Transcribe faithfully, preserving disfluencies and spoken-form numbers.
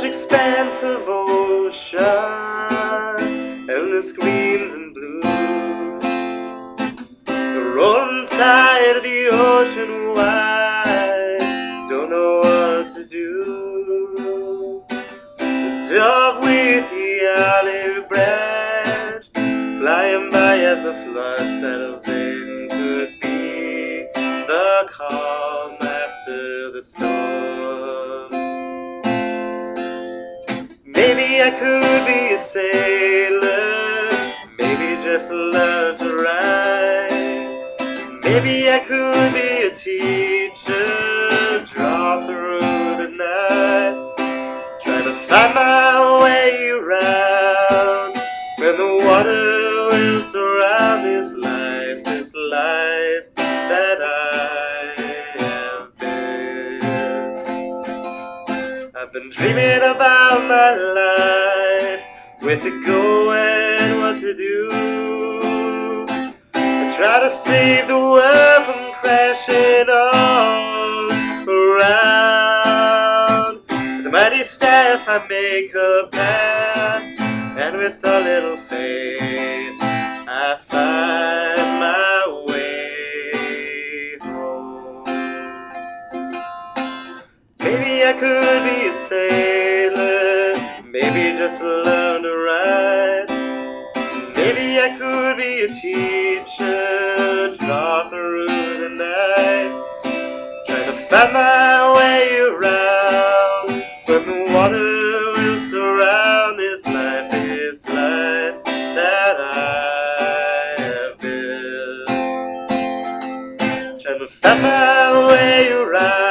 large expanse of ocean, endless greens and blues, the rolling tide of the ocean wide, don't know what to do. The dove with the olive branch, flying by as the flood settles in, could be the calm after the storm. Maybe I could be a sailor, maybe just learn to ride. Maybe I could be a teacher, draw through the night, trying to find my way around when the water will surround this life, this life that I have been. I've been dreaming about my life, where to go and what to do. I try to save the world from crashing all around. With a mighty staff I make a path, and with a little faith I find my way home. Maybe I could be a sailor, maybe just learn to ride. Maybe I could be a teacher, draw through the night, trying to find my way around when the water will surround this life, this life that I have built. Trying to find my way around